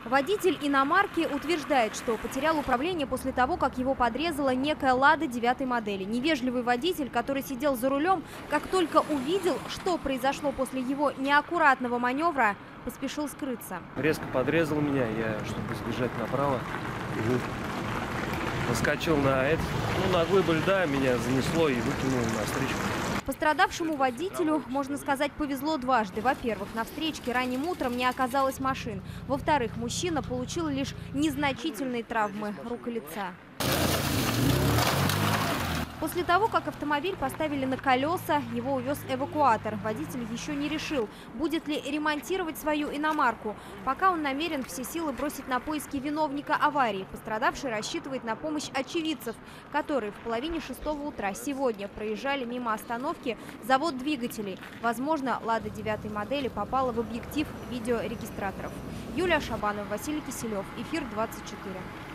Водитель иномарки утверждает, что потерял управление после того, как его подрезала некая «Лада» 9-й модели. Невежливый водитель, который сидел за рулем, как только увидел, что произошло после его неаккуратного маневра, поспешил скрыться. Резко подрезал меня, чтобы сбежать направо, наскочил на на глыбу льда, меня занесло и выкинуло на встречку. Пострадавшему водителю, можно сказать, повезло дважды. Во-первых, на встречке ранним утром не оказалось машин. Во-вторых, мужчина получил лишь незначительные травмы рук и лица. После того, как автомобиль поставили на колеса, его увез эвакуатор. Водитель еще не решил, будет ли ремонтировать свою иномарку. Пока он намерен все силы бросить на поиски виновника аварии. Пострадавший рассчитывает на помощь очевидцев, которые в половине 6 утра сегодня проезжали мимо остановки завод двигателей. Возможно, «Лада» 9-й модели попала в объектив видеорегистраторов. Юлия Шабанова, Василий Киселев. Эфир 24.